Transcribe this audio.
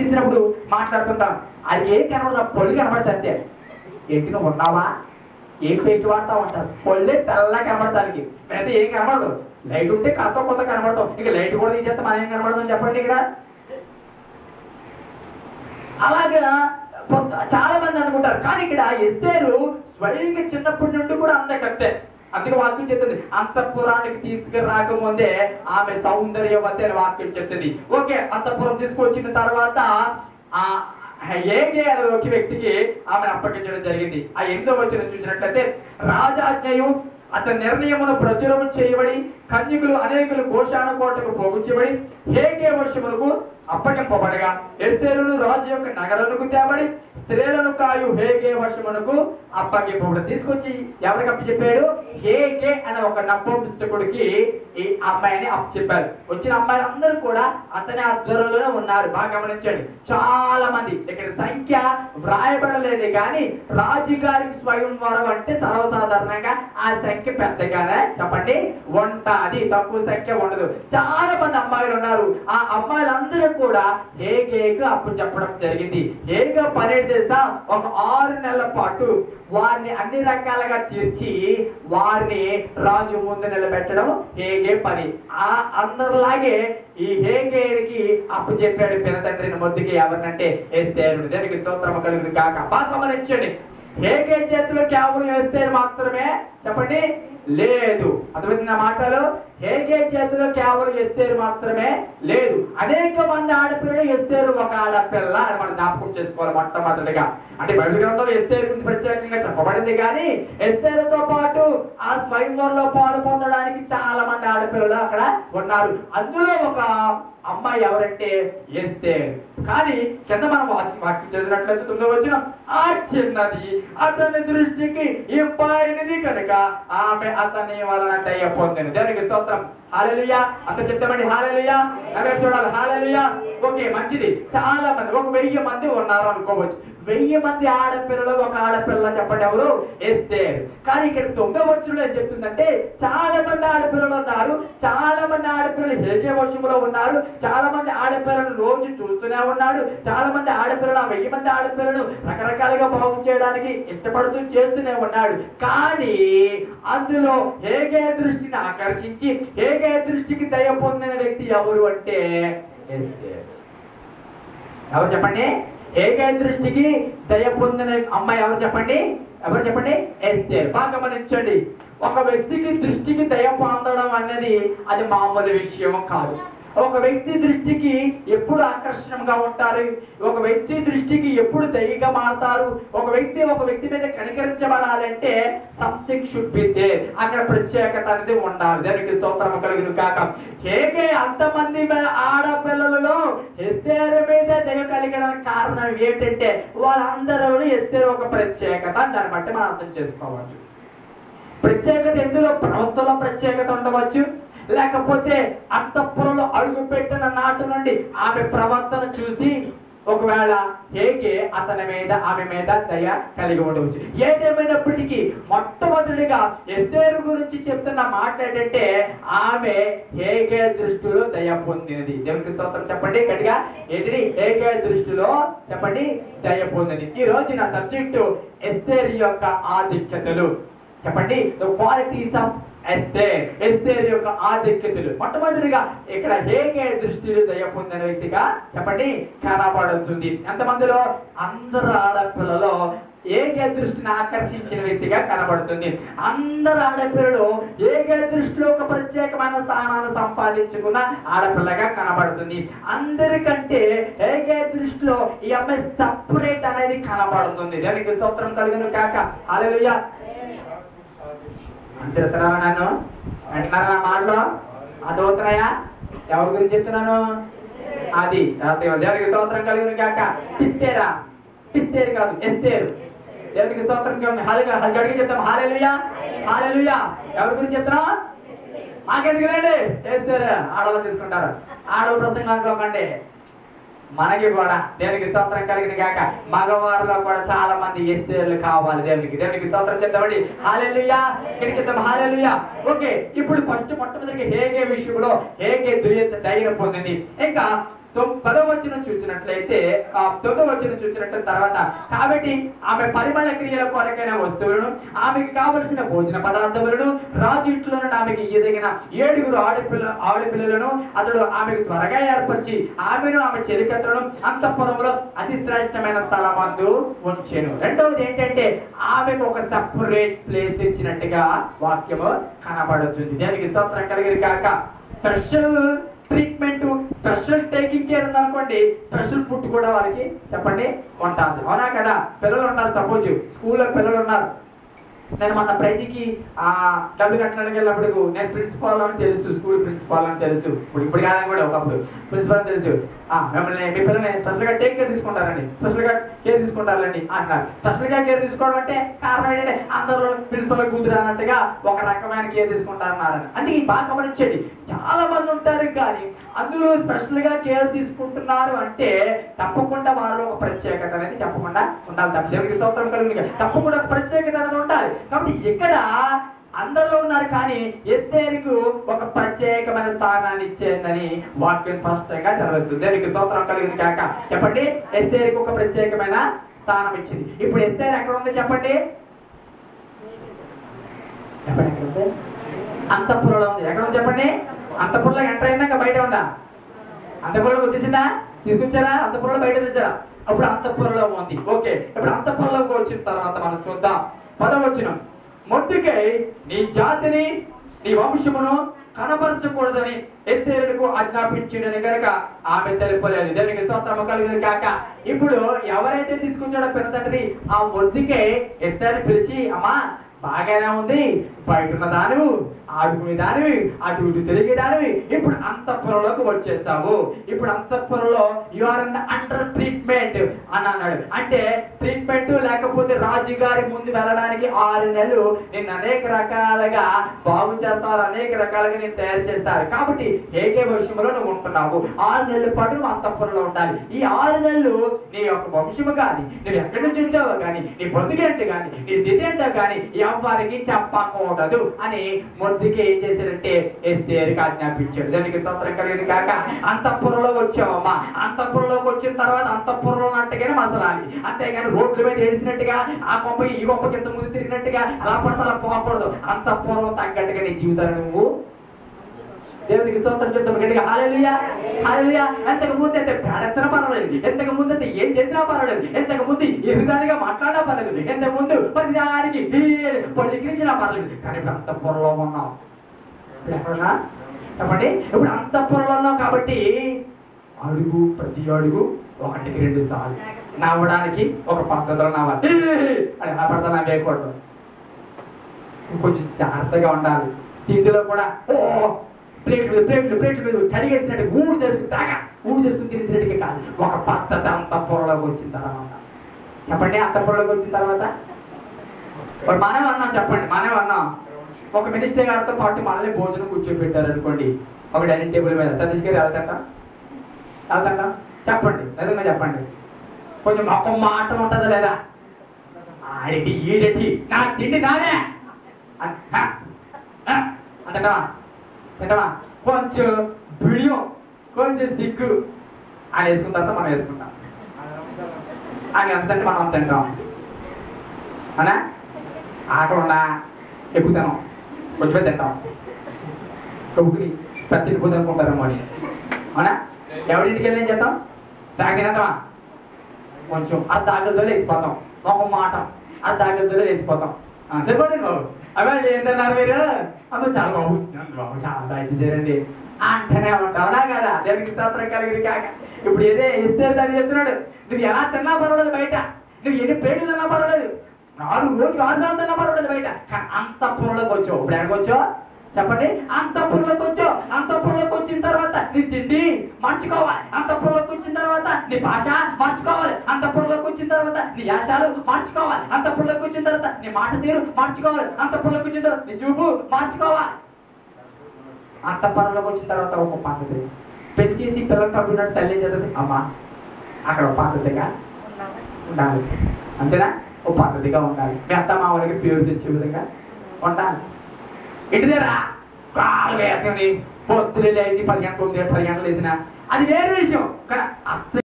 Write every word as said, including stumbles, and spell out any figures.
చూసినప్పుడు మాట్లాడుతుంటాం, అది ఏం కనబడదు, పొళ్ళు కనబడతాయి అంతే. ఏంటి నువ్వు ఉన్నావా, ఏం పేస్ట్ వాడతావు అంటారు. పొళ్ళే తెల్లగా కనబడతానికి, అయితే ఏం కనబడదు. లైట్ ఉంటే కాస్త కొత్త కనబడతాం, ఇక లైట్ కూడా తీసేస్తే మనం ఏం కనబడతాం చెప్పండి ఇక్కడ. అలాగా చాలా మంది అనుకుంటారు, కానీ ఇక్కడ ఎస్తేరు స్వయంగా చిన్నప్పటి నుండి కూడా అందకత్తే. అందుకే వాక్యం చెప్తుంది, అంతఃపురానికి తీసుకురాకముందే ఆమె సౌందర్యవతి అని వాక్యం చెప్తుంది. ఓకే, అంతఃపురం తీసుకొచ్చిన తర్వాత ఆ ఏగే అనే ఒక వ్యక్తికి ఆమెను అప్పగించడం జరిగింది. ఆ ఎనిమిదో వచనం చూసినట్లయితే, రాజాజ్ఞయు అతని నిర్ణయమును ప్రచురం చేయబడి కన్యకులు అనేకులు గోషాను కోటకు పోగుచ్చబడి హేగే వర్షములకు అప్పగింపబడగా ఎస్తేరును రాజు యొక్క నగరమునకు తేబడి స్త్రీలను కాయు హేగే వర్షమునకు అప్పగింపబడి తీసుకొచ్చి ఎవరికి అప్పు చెప్పాడు? హేగే అనే ఒక నపుంసకుడికి ఈ అమ్మాయిని అప్పు చెప్పారు. వచ్చిన అమ్మాయిలు అందరూ కూడా అతని ఆధ్వర్యంలోనే ఉన్నారు. బాగా గమనించండి, చాలా మంది ఇక్కడ సంఖ్య వ్రాయబడలేదు, కానీ రాజుగారికి స్వయంవరం అంటే సర్వసాధారణంగా ఆ సంఖ్య పెద్దగానే చెప్పండి ఉంటుంది, తక్కువ సంఖ్య ఉండదు. చాలా మంది అమ్మాయిలు ఉన్నారు. ఆ అమ్మాయిలందరూ కూడా హేగేకు అప్పు చెప్పడం జరిగింది. హేగా పని తెలుసా, ఒక ఆరు నెలల పాటు వారిని అన్ని రకాలుగా తీర్చి వారిని రాజు ముందు నిలబెట్టడం హేగే పని. ఆ అందరిలాగే ఈ హేగేకి అప్పు చెప్పాడు పినతండ్రిని మొద్దుకి. ఎవరినంటే ఎస్తేరు. దేనికి స్తోత్రము కలుగును కాక. బాగా గమనించండి, హేగే చేతిలో కేవలం ఎస్తేరు మాత్రమే చెప్పండి లేదు. అర్థమైంది మాటలు? హేగే చేతిలో కేవలం ఎస్తేరు మాత్రమే లేదు, అనేక మంది ఆడపిల్లలు ఎస్తేరు ఒక ఆడపిల్ల అని మనం జ్ఞాపకం చేసుకోవాలి మొట్టమొదటిగా. అంటే బైబిల్ గ్రంథంలో ఎస్తేరు గురించి ప్రత్యేకంగా చెప్పబడింది, కానీ ఎస్తేరుతో పాటు ఆ స్వయంవరంలో పాలు పొందడానికి చాలా మంది ఆడపిల్లలు అక్కడ ఉన్నారు. అందులో ఒక అమ్మాయి ఎవరంటే ఎస్తేరు. కానీ కింద మనం వాక్యం చదివినట్లయితే తొమ్మిదో వచనం, ఆ చిన్నది అతని దృష్టికి ఇంపైనది కనుక ఆమె అతని వలన దయ పొందింది. దానికి స్తోత్రం. హల్లెలూయా. అంత చెప్తామండి హల్లెలూయా. అవే చూడాలి హల్లెలూయా. ఓకే, మంచిది. చాలా మంది, ఒక వెయ్యి మంది ఉన్నారు అనుకోవచ్చు. వెయ్యి మంది ఆడపిల్లలు ఒక ఆడపిల్ల చెప్పండి ఎవరు? ఎస్తేరు. కానీ ఇక్కడ తొమ్మిదో వచనంలో ఏం చెప్తుందంటే, చాలా మంది ఆడపిల్లలు ఉన్నారు, చాలా మంది ఆడపిల్లలు హేగే వర్షంలో ఉన్నారు, చాలా మంది ఆడపిల్లలు రోజు చూస్తూనే ఉన్నాడు, చాలా మంది ఆడపిల్లలు ఆ వెయ్యి మంది ఆడపిల్లలు రకరకాలుగా బాగు చేయడానికి ఇష్టపడుతూ చేస్తూనే ఉన్నాడు. కానీ అందులో హేగే దృష్టిని ఆకర్షించి హేగే దృష్టికి దయ పొందిన వ్యక్తి ఎవరు అంటే ఎస్తేరు. ఎవరు చెప్పండి? హేగే దృష్టికి దయ పొందిన అమ్మాయి ఎవరు చెప్పండి? ఎవరు చెప్పండి? ఎస్తేరు. బాగా గమనించండి, ఒక వ్యక్తికి దృష్టికి దయ పొందడం అనేది అది మామూలు విషయం కాదు. ఒక వ్యక్తి దృష్టికి ఎప్పుడు ఆకర్షణగా ఉంటారు, ఒక వ్యక్తి దృష్టికి ఎప్పుడు దయగా మారుతారు, ఒక వ్యక్తి ఒక వ్యక్తి మీద కనికరించబడాలంటే సంథింగ్ షుడ్ బి దేర్, అక్కడ ప్రత్యేకత అనేది ఉండాలి. దానికి స్తోత్రం కలుగును కాక. హేగే అంతమంది ఆడపిల్లలలో ఎస్తేరు మీద దయ కలిగడానికి కారణం ఏంటంటే వాళ్ళందరూ ఎస్తేరు ఒక ప్రత్యేకత. దాన్ని బట్టి మనం అర్థం చేసుకోవచ్చు. ప్రత్యేకత ఎందులో? ప్రవర్తనలో ప్రత్యేకత ఉండవచ్చు, లేకపోతే అంతఃపురంలో అడుగు పెట్టిన నాటి నుండి ఆమె ప్రవర్తన చూసి ఒకవేళ హేగే అతని మీద ఆమె మీద దయ కలిగి ఉండవచ్చు. ఏదేమైనప్పటికీ మొట్టమొదటిగా ఎస్తేరు గురించి చెప్తున్న మాట ఏంటంటే ఆమె హేగే దృష్టిలో దయ పొందినది. దేవునికి స్తోత్రం చెప్పండి గట్టిగా. ఏంటి? హేగే దృష్టిలో చెప్పండి దయ పొందినది. ఈ రోజు నా సబ్జెక్టు ఎస్తేరు యొక్క ఆధిక్యతలు. చెప్పండి, the qualities of Esther. Esther యొక్క ఆధిక్యతలు. మొట్టమొదటిగా ఇక్కడ హేగే దృష్టిలో దయ పొందిన వ్యక్తిగా చెప్పండి కనబడుతుంది. ఎంతమందిలో? అందరు ఆడపిల్లలో హేగే దృష్టిని ఆకర్షించిన వ్యక్తిగా కనబడుతుంది. అందరు ఆడపిల్లలు హేగే దృష్టిలో ఒక ప్రత్యేకమైన స్థానాన్ని సంపాదించుకున్న ఆడపిల్లగా కనబడుతుంది. అందరికంటే హేగే దృష్టిలో ఈ అమ్మాయి సపరేట్ అనేది కనబడుతుంది. దానికి స్తోత్రం కలుగును కాక. హల్లెలూయా. అంటున్నారా? నన్ను అంటున్నారా? నా మాటలో అర్థమవుతున్నాయా? ఎవరి గురించి చెప్తున్నాను? అది దేవునికి స్తోత్రం కలుగును కాక. పిస్తేరా? పిస్తేరు కాదు, ఎస్తేరు. దేవునికి స్తోత్రం గడిగి చెప్తాం హల్లెలూయా. హల్లెలూయా. ఎవరి గురించి చెప్తున్నాం? మాకెందుకు రండి, ఎస్తేరు ఆడవాళ్ళు తీసుకుంటారు. ఆడవాళ్ళ ప్రసంగం అనుకోకండి, మనకి కూడా. దేవునికి స్తోత్రం కలిగిన కాక. మగవారిలో కూడా చాలా మంది ఎస్తేర్లు కావాలి. దేవునికి దేవునికి స్తోత్రం చెప్తామండి హల్లెలూయా. ఇక్కడికి చెప్తాం హల్లెలూయా. ఓకే, ఇప్పుడు ఫస్ట్ మొట్టమొదటిగా హేగే విషయంలో హేగే ధైర్యం పొందింది. ఇంకా పదో వచనం చూసినట్లయితే ఆ తొమ్మిదో వచనం చూసినట్లయితే తర్వాత కాబట్టి ఆమె పరిమళ క్రియల కొరకైన వస్తువులను, ఆమెకి కావలసిన భోజన పదార్థములను, రాజు ఇంట్లో నుండి ఆమెకి ఎదిగిన ఏడుగురు ఆడపిల్ల ఆడపిల్లలను అతడు ఆమెకు త్వరగా ఏర్పరిచి ఆమెను ఆమె చెలికత్తలను అంతఃపురంలో అతి శ్రేష్టమైన స్థలమందు ఉంచెను. రెండవది ఏంటంటే ఆమెకు ఒక సెపరేట్ ప్లేస్ ఇచ్చినట్టుగా వాక్యము కనబడుతుంది. దానికి స్తోత్రం కలిగిన కాక special treatment, special taking care ఉందనుకోండి, స్పెషల్ ఫుడ్ కూడా వాళ్ళకి చెప్పండి ఉంటుంది. అవునా కదా? పిల్లలు ఉన్నారు, సపోజ్ స్కూల్లో పిల్లలు ఉన్నారు. నేను మన ప్రైజీకి ఆ డబ్బులు కట్టడానికి వెళ్ళినప్పుడు నేను ప్రిన్సిపాల్ అని తెలుసు, స్కూల్ ప్రిన్సిపాల్ అని తెలుసు, ఇప్పుడు ఇప్పుడు కాదని కూడా ఒకప్పుడు ప్రిన్సిపాల్ అని తెలుసు. మిమ్మల్ని మీ పిల్లల్ని స్పెషల్గా టేక్ కేర్ తీసుకుంటారండి, స్పెషల్గా కేర్ తీసుకుంటారండి అంటున్నారు. స్పెషల్గా కేర్ తీసుకోవడం అంటే కారణం ఏంటంటే అందరూ ప్రిన్సిపల్ కూతురు అన్నట్టుగా ఒక రకమైన కేర్ తీసుకుంటారన్నారని. అందుకే ఈ బాగా గమనించండి, చాలా మంది ఉంటారు కానీ అందులో స్పెషల్గా కేర్ తీసుకుంటున్నారు అంటే తప్పకుండా వారిలో ఒక ప్రత్యేకత అనేది చెప్పకుండా ఉండాలి. తప్ప దేవునికి స్తోత్రం కలిగి తప్పకుండా ఒక ప్రత్యేకత అనేది ఉండాలి. కాబట్టి ఇక్కడ అందరిలో ఉన్నారు కానీ ఎస్తేరుకు ఒక ప్రత్యేకమైన స్థానాన్ని ఇచ్చేందని వాక్యం స్పష్టంగా సెలవిస్తుంది. దేవునికి స్తోత్రం కలిగింది కాక చెప్పండి. ఎస్తేరుకు ఒక ప్రత్యేకమైన స్థానం ఇచ్చింది. ఇప్పుడు ఎస్తేరు ఎక్కడ ఉంది చెప్పండి? చెప్పండి ఎక్కడ ఉంది? అంతఃపురంలో ఉంది. ఎక్కడ ఉంది చెప్పండి? అంతఃపురంలో ఎంటర్ అయిందాక బయట ఉందా? అంతఃపురంలోకి వచ్చేసిందా? తీసుకొచ్చారా? అంతఃపురంలో బయట తెచ్చారా? అప్పుడు అంతఃపురంలో ఉంది. ఓకే, ఇప్పుడు అంతఃపురంలోకి వచ్చిన తర్వాత మనం చూద్దాం పదవచనం. మొర్దెకై నీ జాతిని నీ వంశమును కనపరచకూడదని ఎస్తేరుకు ఆజ్ఞాపించిండని కనుక ఆమె తెలుపలేదు. దేవునికి స్తోత్రం కలిగింది కాక ఇప్పుడు ఎవరైతే తీసుకొచ్చాడో పిన తండ్రి ఆ మొర్దెకై ఎస్తేరుని పిలిచి, అమ్మా బాగానే ఉంది, బయట ఉన్న దానివి, ఆడుకునే దానివి, అటు ఇటు తిరిగే దానివి, ఇప్పుడు అంతఃపురంలోకి వచ్చేసావు, ఇప్పుడు అంతఃపురంలో you are in the under treatment అని అన్నాడు. అంటే ట్రీట్మెంట్ లేకపోతే రాజుగారి ముందు వెళ్ళడానికి ఆరు నెలలు నేను అనేక రకాలుగా బాగు చేస్తారు, అనేక రకాలుగా నేను తయారు చేస్తారు. కాబట్టి ఏకే విషయంలో నువ్వు ఉంటున్నావు, ఆరు నెలల పాటు నువ్వు అంతఃపురంలో ఉండాలి. ఈ ఆరు నెలలు నీ యొక్క వంశము కానీ, నువ్వు ఎక్కడి నుంచి వచ్చావో కానీ, నీ బతుకేంటి కానీ, నీ స్థితి ఏంటో కానీ ఎవరికి చెప్పకూడదు అని మొర్దెకై ఏం చేశాడంటే ఎస్తేరుకి ఆజ్ఞాపించాడు. దానికి స్తోత్రం కలిగింది కాక అంతఃపురంలో వచ్చావమ్మా, అంతఃపురంలోకి వచ్చిన తర్వాత అంతఃపురంలో ఉన్నట్టుగానే మసలాలి, అంతేగాని రోడ్ల మీద ఏడిసినట్టుగా ఆ కొంపకి ఈ గొప్పకి ఇంత ముందు తిరిగినట్టుగా అలా పడితే అలా పోకూడదు. అంతఃపురం తగ్గట్టుగా నీ జీవితాన్ని నువ్వు దేవునికి స్తోత్రం చెప్తాం గట్టిగా హల్లెలూయా హల్లెలూయా. ఎంతకు ముందు అయితే పేడెత్తన పర్వాలేదు, ఎంతకు ముందు అయితే ఏం చేసినా పర్వాలేదు, ఎంతకు ముందు ఎరుదానిగా మాట్లాడినా పర్లేదు, ఎంతకు ముందు పది దానికి పలికిరించినా పర్లేదు. కానీ ఇప్పుడు అంతఃపురంలో ఉన్నాం. ఇప్పుడు ఎక్కడున్నా చెప్పండి? ఇప్పుడు అంతఃపురంలో ఉన్నాం కాబట్టి అడుగు, ప్రతి అడుగు ఒకటికి రెండు సార్లు నవ్వడానికి ఒక పద్ధతిలో నవ్వాలి. అది ఎలా పడతా నవ్వేయకూడదు, కొంచెం జాగ్రత్తగా ఉండాలి. తిండిలో కూడా ఓ ప్లేట్లు మీద ప్లేట్లు ప్లేట్లు మీద కడిగేసినట్టు ఊడు చేసుకుని దాకా ఊడు చేసుకుని తినేసినట్టుగా కాదు, ఒక పద్ధతి అంతఃపురంలోకి వచ్చిన తర్వాత చెప్పండి. అంతఃపురంలోకి వచ్చిన తర్వాత మనమే అన్నాం చెప్పండి, మనమే అన్నాం ఒక మినిస్టర్ గారితో పాటు మనల్ని భోజనం కూర్చోబెట్టారు అనుకోండి ఒక డైనింగ్ టేబుల్ మీద. సతీష్ గారు వెళ్తాంట వెళ్తాంట చెప్పండి, నిజంగా చెప్పండి. కొంచెం ఒక మాట ఉంటుందా లేదా? ఆడిటి ఈడటి నా తిండి నాదే అంతటమా తింటామా? కొంచెం బిడియం, కొంచెం సిగ్గు అని వేసుకున్న తర్వాత మనం వేసుకుంటాం. అని అంతంటే మనం అంత తింటాం అనా? ఆకలి ఉన్నా ఎక్కువ తినాం, కొంచెం తింటాం, కబుకుని పెద్ద తినిపోతే అనుకుంటారేమో అని. అవునా? ఎవరింటికి వెళ్ళి ఏం చేద్దాం? తాగి తినేద్దామా? కొంచెం అర్ధ ఆకలితో వేసిపోతాం, ఒక మాట అర్ధ ఆకలితో వేసిపోతాం. సరిపోతుంది బాబు, అవే ఏంటన్నారు మీరు? అమ్మ చాలా బాబు బాబు చాలా ఇది చేయండి అంటనే ఉంటావు. అవునా కదా? దేవునికి స్తోత్రం కలిగిరి కాక ఇప్పుడు ఏదే ఇస్తారు దాన్ని చెప్తున్నాడు, నువ్వు ఎలా తిన్నా పర్వాలేదు బయట, నువ్వు ఎన్ని ప్లేట్లు తిన్నా పర్వాలేదు, నాలుగు రోజులు ఆరు సార్లు తిన్నా పర్వాలేదు బయట, కానీ అంతఃపురంలోకి వచ్చావు. ఇప్పుడు ఎక్కడికి వచ్చావు చెప్పండి? అంతఃపురంలోకి వచ్చావు. అంతఃపురంలోకి వచ్చిన తర్వాత నీ తిండి మార్చుకోవాలి, అంతఃపురంలోకి వచ్చిన తర్వాత నీ భాష మార్చుకోవాలి, అంతఃపురంలోకి వచ్చిన తర్వాత నీ యాశాలు మార్చుకోవాలి, అంతఃపురంలోకి వచ్చిన తర్వాత నీ మాట తీరు మార్చుకోవాలి, అంతఃపురంలోకి వచ్చిన తర్వాత నీ చూపు మార్చుకోవాలి. అంతఃపురంలోకి వచ్చిన తర్వాత ఒక పద్ధతి, పెళ్లి చేసి పిల్లలు పడుకున్నట్టు తల్లి చదువుతుంది అమ్మా అక్కడ ఒక పద్ధతిగా ఉండాలి, అంతేనా? ఒక పద్ధతిగా ఉండాలి. మీ అత్త మామూలుగా పేరు తెచ్చే విధంగా ఉండాలి. ఇంటి దగ్గర కాలు వేసుకుని పొత్తులు లేచి పది గంటలు తొమ్మిది పది గంటలు వేసిన అది వేరే విషయం. కానీ అత్త